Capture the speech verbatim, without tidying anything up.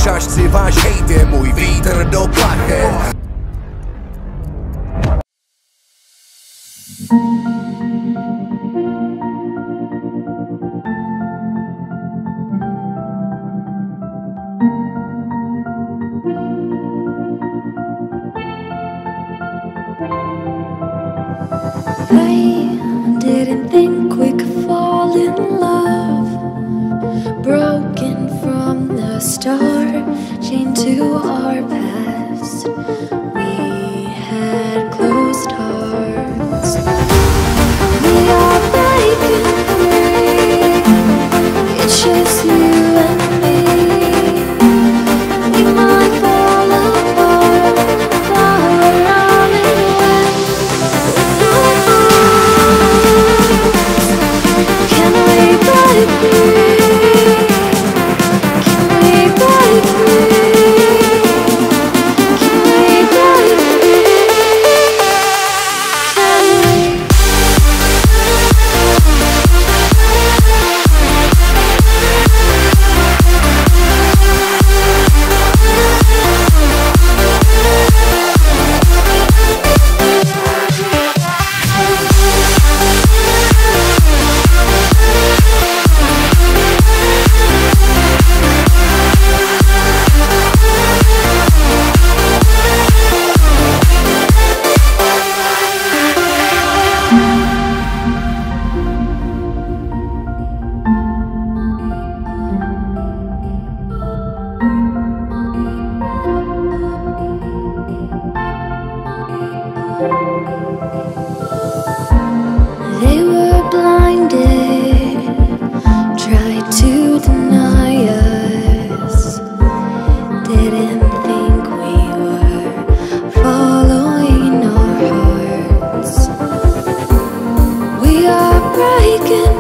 czaszce waś hejty, mój wiatr do plachet. I didn't think we could fall in love. Broken from the start, chained to our past. We had closed hearts. We are breaking free. It's just you and me. We might fall apart, but we're running away. Can we break free? Can we break free? Can we break free? Can we? They were blinded, tried to deny us. Didn't think we were following our hearts. We are breaking